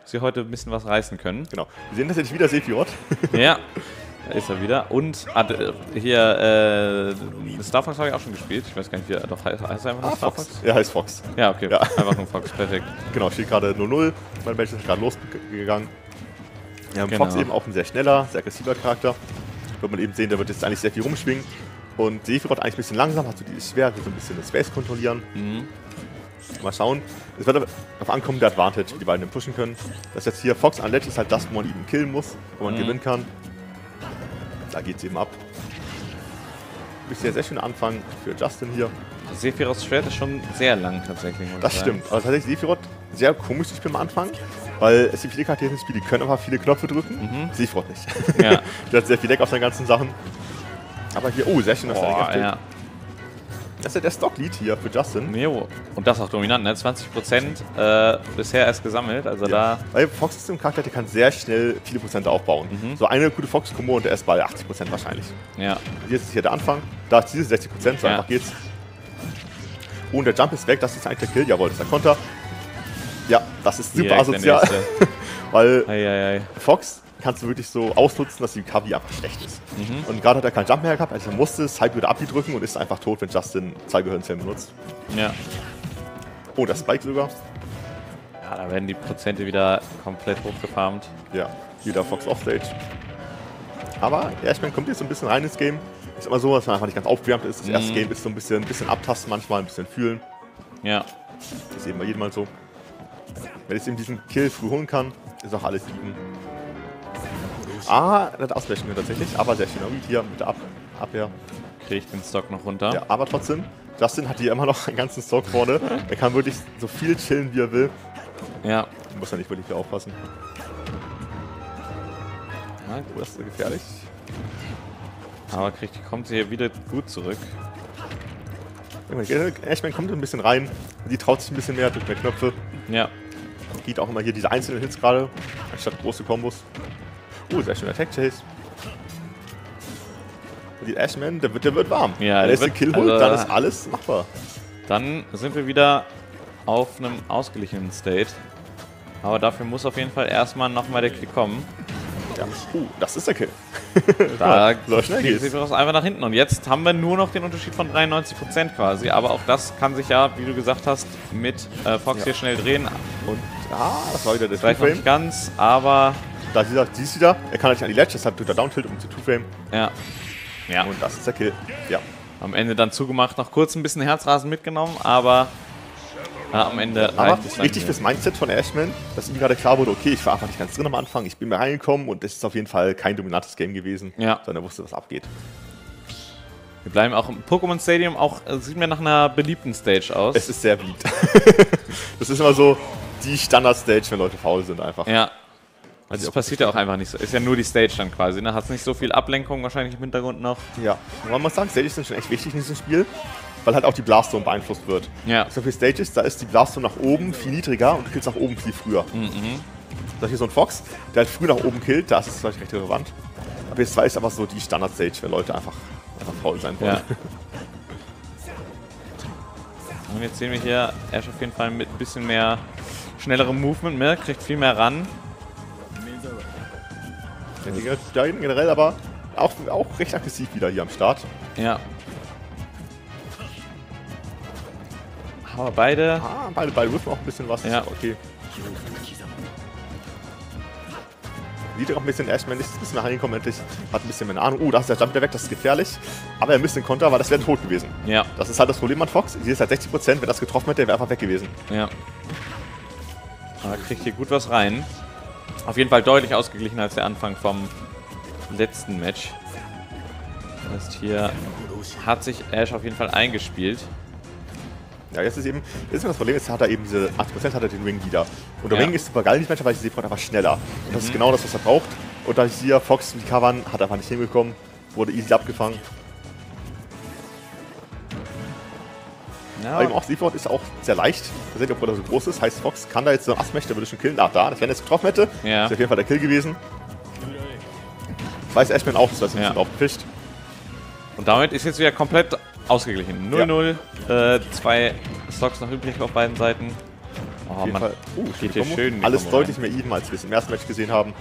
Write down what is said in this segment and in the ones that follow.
sie heute ein bisschen was reißen können. Genau. Wir sehen tatsächlich wieder Sephiroth. Ja, da ist er wieder. Und hier, Star Fox habe ich auch schon gespielt. Ich weiß gar nicht, wie er doch heißt. Er einfach nur Star Fox? Er heißt Fox. Ja, okay. Ja. Einfach nur Fox, perfekt. Genau, steht gerade 0-0. Mein Match ist gerade losgegangen. Ja, Genau. Fox eben auch ein sehr schneller, sehr aggressiver Charakter. Wird man eben sehen, der wird jetzt eigentlich sehr viel rumschwingen. Und Sephiroth eigentlich ein bisschen langsam, hat so dieses Schwert, will so ein bisschen das Space kontrollieren. Mal schauen. Es wird darauf ankommen, der Advantage, wie die beiden pushen können. Das jetzt hier Fox an Ledge ist halt das, wo man ihn killen muss, wo man gewinnen kann. Da geht's eben ab. Bisher sehr schöner Anfang für Justin hier. Sephiroths Schwert ist schon sehr lang tatsächlich. Das stimmt. Aber tatsächlich Sephiroth sehr komisch zu spielen am Anfang, weil es gibt viele Charaktere im Spiel, die können einfach viele Knöpfe drücken. Sephiroth nicht. Ja. Der hat sehr viel Deck auf seinen ganzen Sachen. Aber hier, oh, sehr schön, dass er Deck ja. Das ist ja der Stock-Lead hier für Justin. Jo. Und das auch dominant, ne? 20% bisher erst gesammelt, also da... Weil Fox ist ein Charakter, der kann sehr schnell viele Prozente aufbauen. So eine gute Fox-Kombo und der ist bei 80% wahrscheinlich. Ja. Jetzt ist hier der Anfang, da ist diese 60%, so einfach geht's. Oh, und der Jump ist weg, das ist eigentlich der Kill, jawohl, das ist der Konter. Ja, das ist super asozial, weil Fox kannst du wirklich so ausnutzen, dass die Kavi einfach schlecht ist. Und gerade hat er keinen Jump mehr gehabt, also er musste es halb wieder Up drücken und ist einfach tot, wenn Justin zwei Gehirnzellen benutzt. Ja. Oh, das Spike sogar. Ja, da werden die Prozente wieder komplett hochgefarmt. Ja, wieder Fox Offstage. Aber ja, ich meine, kommt jetzt so ein bisschen rein ins Game. Ist immer so, dass man einfach nicht ganz aufgewärmt ist. Das erste Game ist so ein bisschen abtasten manchmal, ein bisschen fühlen. Ja. Das ist eben bei jedem mal so. Wenn ich eben diesen Kill früh holen kann, ist auch alles even. Er hat ausbrechen können tatsächlich, aber sehr schöner Read hier mit der Abwehr. Kriegt den Stock noch runter. Ja, aber trotzdem, Justin hat hier immer noch einen ganzen Stock vorne. Er kann wirklich so viel chillen, wie er will. Ja. Muss er nicht wirklich viel aufpassen. Ja, das ist gefährlich. Aber kommt sie hier wieder gut zurück. Ashman kommt ein bisschen rein. Die traut sich ein bisschen mehr durch mehr Knöpfe. Ja. Geht auch immer hier diese einzelnen Hits gerade, anstatt große Kombos. Sehr schöner Tech Chase. Und die Ashman, der wird warm. Ja, wenn er den Kill holt, dann ist alles machbar. Dann sind wir wieder auf einem ausgeglichenen State. Aber dafür muss auf jeden Fall erstmal nochmal der Kill kommen. Ja. Das ist der Kill. Da so schnell geht's. Sieht das einfach nach hinten. Und jetzt haben wir nur noch den Unterschied von 93% quasi. Aber auch das kann sich ja, wie du gesagt hast, mit Fox hier schnell drehen. Und das war wieder der vielleicht noch nicht ganz, aber... Da siehst du wieder, er kann nicht an die Ledge, deshalb tut er Downtilt um zu Two-Frame. Ja. Und das ist der Kill. Ja. Am Ende dann zugemacht, noch kurz ein bisschen Herzrasen mitgenommen, aber am Ende... Aber wichtig fürs Mindset von Ashman, dass ihm gerade klar wurde, okay, ich war einfach nicht ganz drin am Anfang, ich bin mir reingekommen und das ist auf jeden Fall kein dominantes Game gewesen, sondern er wusste, was abgeht. Wir bleiben auch im Pokémon Stadium, auch sieht mir nach einer beliebten Stage aus. Es ist sehr beliebt. Das ist immer so die Standard-Stage, wenn Leute faul sind einfach. Ja. Also das passiert ja auch einfach nicht so. Ist ja nur die Stage dann quasi, ne? Hat es nicht so viel Ablenkung wahrscheinlich im Hintergrund noch. Ja, man muss sagen, Stages sind schon echt wichtig in diesem Spiel, weil halt auch die Blastzone beeinflusst wird. Ja. So viele Stages, da ist die Blastzone nach oben viel niedriger und du killst nach oben viel früher. Das hier so ein Fox, der halt früh nach oben killt, da ist es vielleicht recht relevant. Aber jetzt ist aber so die Standard-Stage, wenn Leute einfach faul sein wollen. Ja. Und jetzt sehen wir hier Ash auf jeden Fall mit ein bisschen mehr schnellerem Movement, mehr, kriegt viel mehr ran. Ja, generell aber auch recht aggressiv wieder hier am Start. Ja. Aber beide... Beide whiffen auch ein bisschen was. Ja. Okay. Sieht auch ein bisschen, Ashman ist ein bisschen nach reingekommen, endlich hat ein bisschen mehr eine Ahnung. Da ist der Jump wieder weg, das ist gefährlich. Aber er misst den Konter, weil das wäre tot gewesen. Ja. Das ist halt das Problem an Fox. Hier ist halt 60%, wenn das getroffen hätte, wäre einfach weg gewesen. Ja. Aber kriegt hier gut was rein. Auf jeden Fall deutlich ausgeglichen als der Anfang vom letzten Match. Das heißt, hier hat sich Ash auf jeden Fall eingespielt. Ja, jetzt ist das Problem, jetzt hat er eben diese 80% hat er den Ring wieder. Und der Ring ist super geil in diesem Match, weil ich Sephiroth einfach schneller. Und das ist genau das, was er braucht. Und da ich hier Fox und die covern, hat er einfach nicht hinbekommen. Wurde easy abgefangen. Ja. Aber eben auch Sephiroth ist auch sehr leicht. Da seht ihr, obwohl er so groß ist. Heißt, Fox kann da jetzt so einen Ass-Match, der würde schon killen. Das wenn er jetzt getroffen hätte, ist auf jeden Fall der Kill gewesen. Weiß Ashman auch, dass er ein bisschen aufgefischt. Und damit ist jetzt wieder komplett ausgeglichen. 0-0, 2 Stocks noch übrig auf beiden Seiten. Oh, Auf jeden Fall. geht hier schön. Alles deutlich mehr even, als wir es im ersten Match gesehen haben.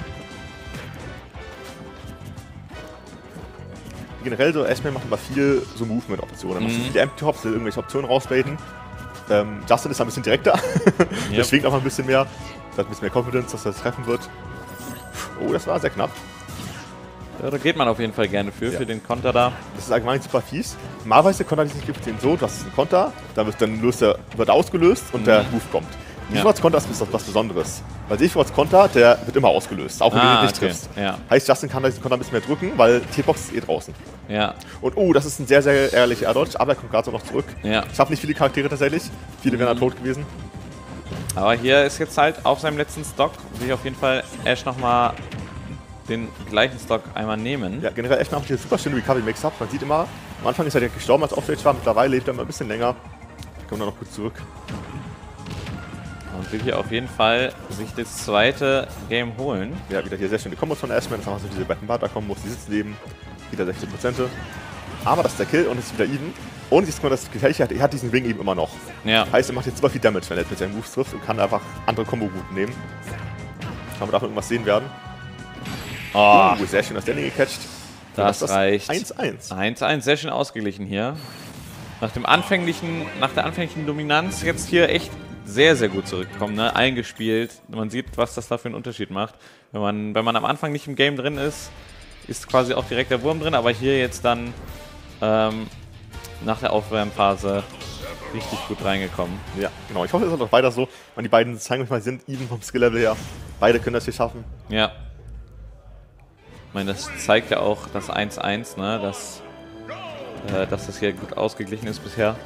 Generell so, Ashman macht immer viel so Movement-Optionen. Man macht viele Empty-Hops, will irgendwelche Optionen rausbaiten. Justin ist ein bisschen direkter. Der schwingt auch mal ein bisschen mehr. Da hat ein bisschen mehr Confidence, dass er das treffen wird. Oh, das war sehr knapp. Ja, da geht man auf jeden Fall gerne für den Konter da. Das ist allgemein super fies. Normalerweise Konter die gibt es so, du hast einen Konter, dann wird ausgelöst und der Move kommt. Sephiroths Konter ist was Besonderes. Weil Sephiroths Konter, der wird immer ausgelöst, auch wenn du ihn nicht triffst. Ja. Heißt, Justin kann diesen Konter ein bisschen mehr drücken, weil T-Box ist eh draußen. Ja. Und das ist ein sehr, sehr ärgerlicher Air-Dodge, aber er kommt gerade so noch zurück. Ja. Ich habe nicht viele Charaktere tatsächlich, viele wären tot gewesen. Aber hier ist jetzt halt auf seinem letzten Stock, will ich auf jeden Fall Ash nochmal den gleichen Stock einmal nehmen. Ja, generell Ash macht hier super schöne Recovery-Mix-Up. Man sieht immer, am Anfang ist er direkt gestorben, als Offstage war, mittlerweile lebt er immer ein bisschen länger. Kommt dann noch gut zurück. Und will hier auf jeden Fall sich das zweite Game holen. Ja, wieder hier sehr schöne Kombos von Ashman. Das haben wir so diese Battenbata-Kombos, die sitzen neben. Wieder 16%. Aber das ist der Kill und es ist wieder even. Und jetzt kommt das Gefährliche, er hat diesen Ring eben immer noch. Ja. Heißt, er macht jetzt super viel Damage, wenn er mit seinen Moves trifft und kann einfach andere Kombo-Routen nehmen. Kann man davon irgendwas sehen werden. Sehr schön das Standing gecatcht. Das reicht. 1-1. 1-1, sehr schön ausgeglichen hier. Nach der anfänglichen Dominanz jetzt hier echt sehr, sehr gut zurückgekommen, ne? Eingespielt. Man sieht, was das da für einen Unterschied macht. Wenn man am Anfang nicht im Game drin ist, ist quasi auch direkt der Wurm drin, aber hier jetzt dann nach der Aufwärmphase richtig gut reingekommen. Ja, genau. Ich hoffe, es ist auch weiter so. Die beiden zeigen euch mal, sind even vom Skill-Level her. Beide können das hier schaffen. Ja. Ich meine, das zeigt ja auch das 1-1, ne? Dass das hier gut ausgeglichen ist bisher.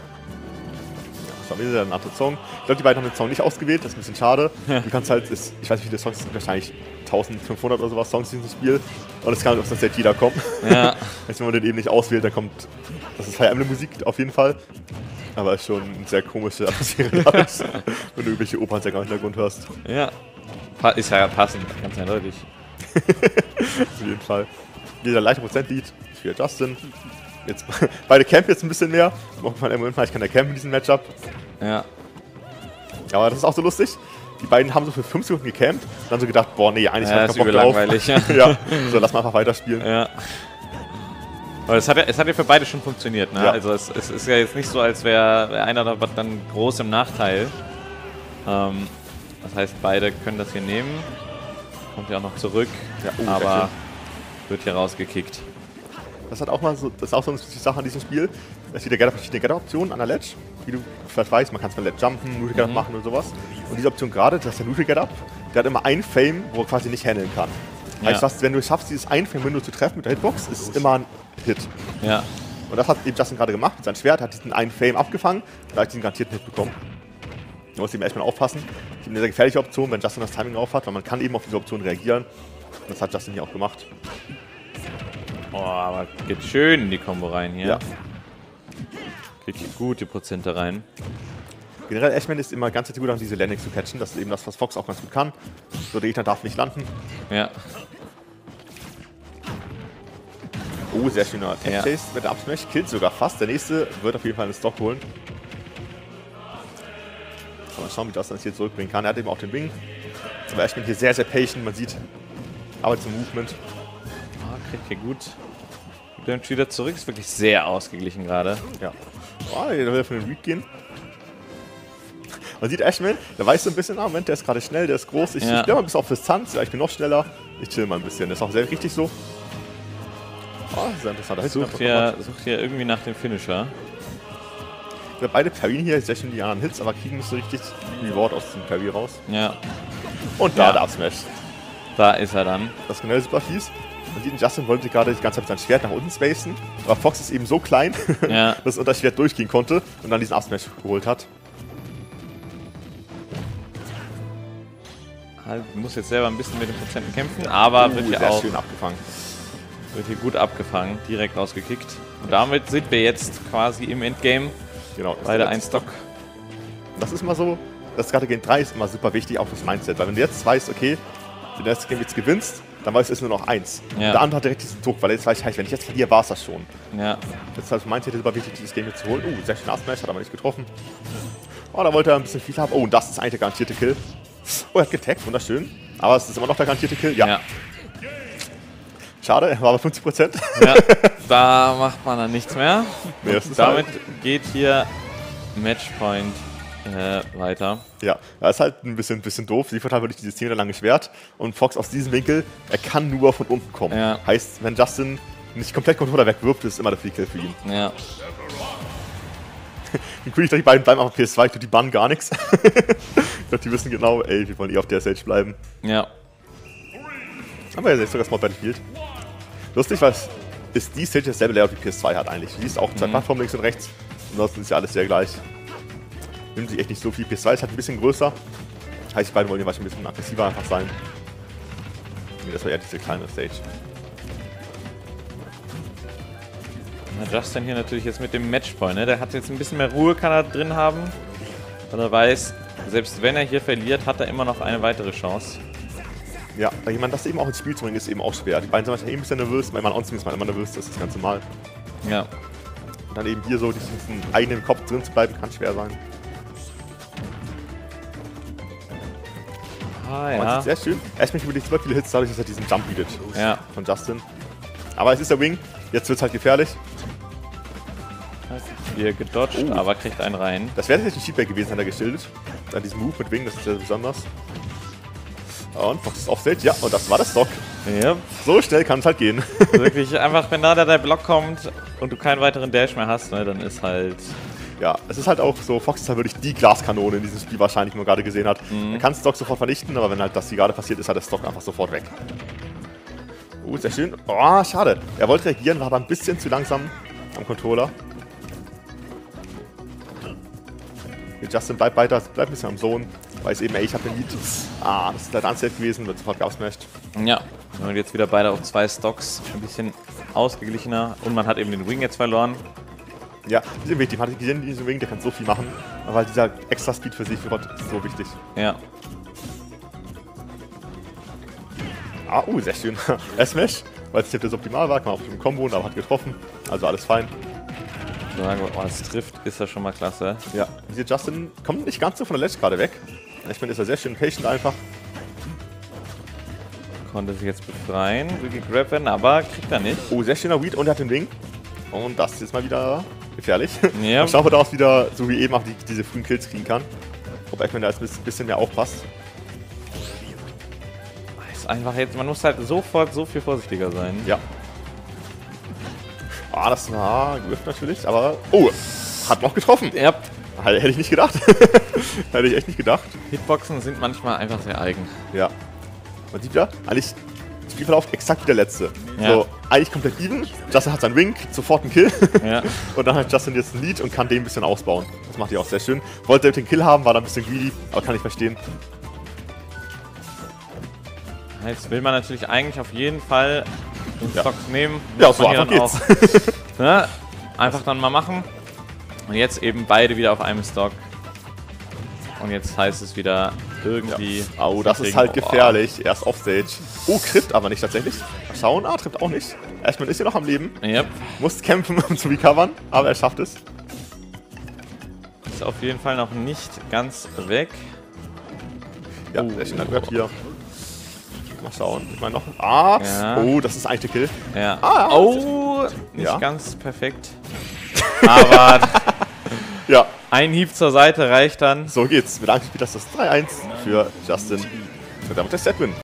Das war wieder ein anderer Song. Ich glaube, die beiden haben den Song nicht ausgewählt, das ist ein bisschen schade. Du kannst halt, ich weiß nicht, wie viele Songs es sind, wahrscheinlich 1500 oder sowas Songs in diesem Spiel. Und es kann halt aus der jeder kommen. Ja. Wenn man den eben nicht auswählt, dann kommt, das ist Fire Emblem Musik auf jeden Fall. Aber ist schon eine sehr komische Atmosphäre, wenn du irgendwelche Opernsänger im Hintergrund hörst. Ja. Ist ja passend, ganz eindeutig. Auf jeden Fall. Wieder leichte Prozentlied für Justin. Jetzt, beide campen jetzt ein bisschen mehr. Vielleicht kann der campen in diesem Matchup. Ja. Aber das ist auch so lustig. Die beiden haben so für 5 Sekunden gecampt und dann so gedacht, boah, nee, eigentlich ja, hab ich keinen Bock drauf. langweilig. Ja, so lass mal einfach weiterspielen. Ja. Aber es hat ja für beide schon funktioniert, ne? Ja. Also es ist ja jetzt nicht so, als wäre einer dann groß im Nachteil. Das heißt, beide können das hier nehmen. Kommt ja auch noch zurück, ja, aber wird hier rausgekickt. Das hat auch mal so, das ist auch so eine Sache an diesem Spiel. Es gibt ja verschiedene Get-Optionen an der Ledge. Wie du vielleicht weißt, man kann es mit Ledge jumpen, Neutral Get-Up machen und sowas. Und diese Option gerade, das ist der Neutral Get-Up, der hat immer ein Fame, wo er quasi nicht handeln kann. Ja. Heißt, wenn du es schaffst, dieses ein Frame-Window zu treffen mit der Hitbox, ist es immer ein Hit. Ja. Und das hat eben Justin gerade gemacht mit seinem Schwert, hat diesen einen Frame abgefangen und da hat diesen garantierten Hit bekommen. Da muss eben erstmal aufpassen. Das ist eine sehr gefährliche Option, wenn Justin das Timing drauf hat, weil man kann eben auf diese Option reagieren. Und das hat Justin hier auch gemacht. Oh, aber geht schön in die Kombo rein hier. Ja. Kriegt gut die Prozente rein. Generell Ashman ist immer ganz gut, diese Landing zu catchen. Das ist eben das, was Fox auch ganz gut kann. So, der Gegner darf nicht landen. Ja. Oh, sehr schöner Tech-Chase mit der Up-Smash. Killt sogar fast. Der nächste wird auf jeden Fall einen Stock holen. Mal schauen, wie das jetzt hier zurückbringen kann. Er hat eben auch den Wing. Aber Ashman hier sehr, sehr patient. Man sieht, arbeitet zum Movement. Kriegt hier gut. Dann wieder zurück. Ist wirklich sehr ausgeglichen gerade. Ja. Oh, der will für den Read gehen. Man sieht Ashman, der weiß so ein bisschen, Moment, der ist gerade schnell, der ist groß. Ich spiele mal ein bisschen auf Distanz, ich bin noch schneller. Ich chill mal ein bisschen. Das ist auch sehr richtig so. Oh, sehr interessant. Sucht hier irgendwie nach dem Finisher. Ja, beide parryen hier, sehr schön die anderen Hits, aber kriegen nicht so richtig Reward aus dem Parry raus. Ja. Und da der Up-Smash. Da ist er dann. Das ist generell super fies. Man sieht, Justin wollte gerade die ganze Zeit mit seinem Schwert nach unten spacen, aber Fox ist eben so klein, dass er unter das Schwert durchgehen konnte und dann diesen Up-Smash geholt hat. Muss jetzt selber ein bisschen mit den Prozenten kämpfen, aber wird hier auch schön abgefangen. Wird hier gut abgefangen, direkt rausgekickt. Und damit sind wir jetzt quasi im Endgame. Genau. Beide ein Stock. Das ist immer so, das gerade Game 3 ist immer super wichtig, auch fürs Mindset. Weil wenn du jetzt weißt, okay, wenn du das Game jetzt gewinnst, dann weißt du, es ist nur noch 1. Ja. Der andere hat direkt diesen Druck, weil jetzt weiß ich, wenn ich jetzt verliere, war es das schon. Ja. Jetzt ist halt für Mindset super wichtig, dieses Game jetzt zu holen. Sehr schön Up-Smash, hat aber nicht getroffen. Oh, da wollte er ein bisschen viel haben. Oh, und das ist eigentlich der garantierte Kill. Oh, er hat getaggt, wunderschön. Aber es ist immer noch der garantierte Kill. Ja. Schade, er war bei 50%. Ja, da macht man dann nichts mehr. Nee, und damit geht hier Matchpoint weiter. Ja, das ist halt ein bisschen doof. Seeford hat wirklich dieses 10 Meter lange Schwert. Und Fox aus diesem Winkel, er kann nur von unten kommen. Ja. Heißt, wenn Justin nicht komplett Controller wegwirft, ist immer der Free Kill für ihn. Ja. Dann kriege ich die beiden bleiben auf PS2, ich tue die bannen gar nichts. Ich glaube, die wissen genau, ey, wir wollen eh auf der Stage bleiben. Ja. Aber er ist sogar Small Battlefield. Lustig, weil ist die Stage dasselbe Layout wie PS2 hat eigentlich. Die ist auch zwei Plattformen links und rechts. Ansonsten ist ja alles sehr gleich. Nimmt sich echt nicht so viel. PS2 ist halt ein bisschen größer. Heißt, die beiden wollen hier wahrscheinlich ein bisschen aggressiver einfach sein. Nee, das war eher diese kleine Stage. Justin hier natürlich jetzt mit dem Matchpoint, ne? Der hat jetzt ein bisschen mehr Ruhe, kann er drin haben. Weil er weiß, selbst wenn er hier verliert, hat er immer noch eine weitere Chance. Ja, weil jemand das eben auch ins Spiel zu bringen, ist eben auch schwer. Die beiden sind manchmal ein bisschen nervös, weil man uns ist man immer nervös, das ist ganz normal. Ja. Und dann eben hier so diesen eigenen Kopf drin zu bleiben, kann schwer sein. Ah, ja. Aber das ist sehr schön. Erstmal über die super viele Hits, dadurch, dass er diesen Jump bietet von Justin. Aber es ist der Wing, jetzt wird es halt gefährlich. Hier gedodged, aber kriegt einen rein. Das wäre tatsächlich ein Feedback gewesen, hat er geschildert. An diesem Move mit Wing, das ist sehr besonders. Und Fox ist auf Stage, ja, und das war das Stock. Ja. So schnell kann es halt gehen. Wirklich, einfach wenn da der Block kommt und du keinen weiteren Dash mehr hast, ne, dann ist halt... Ja, es ist halt auch so, Fox ist halt wirklich die Glaskanone in diesem Spiel wahrscheinlich, wie man gerade gesehen hat. Er kann Stock sofort vernichten, aber wenn halt das hier gerade passiert, ist halt der Stock einfach sofort weg. Sehr schön. Oh, schade. Er wollte reagieren, war aber ein bisschen zu langsam am Controller. Justin bleibt weiter, bleibt ein bisschen am Zone. Weiß eben, ey, ich habe den Lead. Ah, das ist leider unsafe gewesen, wird sofort geupsmashed. Ja, und jetzt wieder beide auf 2 Stocks. Ein bisschen ausgeglichener. Und man hat eben den Wing jetzt verloren. Ja, dieser Weg, den hatte ich gesehen, diesen Wing, der kann so viel machen. Aber dieser extra Speed für sich ist so wichtig. Ja. Ah, sehr schön. S-Smash, weil es nicht das optimal war, kann man auch mit dem Combo, aber hat getroffen. Also alles fein. Sagen wir, oh, das trifft, ist ja schon mal klasse. Ja, hier Justin kommt nicht ganz so von der Ledge gerade weg. Ich meine, ist er sehr schön patient einfach. Konnte sich jetzt befreien, will gegrabt werden, aber kriegt er nicht. Oh, sehr schöner Read und er hat den Wing. Und das ist jetzt mal wieder gefährlich. Ja. Mal schauen, ob er daraus wieder, so wie eben, auch diese frühen Kills kriegen kann. Ob Eggman da jetzt ein bisschen mehr aufpasst. Ist einfach jetzt, man muss halt sofort so viel vorsichtiger sein. Ja. Ah, das war Griff natürlich, aber... Oh, hat noch getroffen. Ja. Hätte ich nicht gedacht. Hätte ich echt nicht gedacht. Hitboxen sind manchmal einfach sehr eigen. Ja. Man sieht ja, eigentlich Spielverlauf exakt wie der letzte. Ja. So, eigentlich komplett even. Justin hat seinen Wing, kriegt sofort einen Kill. Ja. Und dann hat Justin jetzt ein Lead und kann den ein bisschen ausbauen. Das macht er auch sehr schön. Wollte den Kill haben, war dann ein bisschen greedy, aber kann ich verstehen. Jetzt will man natürlich eigentlich auf jeden Fall den Ja. Stocks nehmen. Ja, Muss so man hier einfach dann geht's. auch, ne, einfach dann mal machen. Und jetzt eben beide wieder auf einem Stock. Und jetzt heißt es wieder irgendwie... Ja. Oh, das ist halt gefährlich. Erst Offstage. Oh, trifft aber nicht tatsächlich. Mal schauen. Ah, trifft auch nicht. Ashman ist ja noch am Leben. Yep. Muss kämpfen, um zu recovern. Aber er schafft es. Ist auf jeden Fall noch nicht ganz weg. Ja, sehr schön. Dann hier. Mal schauen. Ich meine noch. Ah. Ja. Oh, das ist eigentlich der Kill. Ja. Ah, Oh, nicht ja. ganz perfekt. Aber Ja, ein Hieb zur Seite reicht dann. so geht's. Mit Angst spielt das 3-1 für Justin. Und damit der Setwin.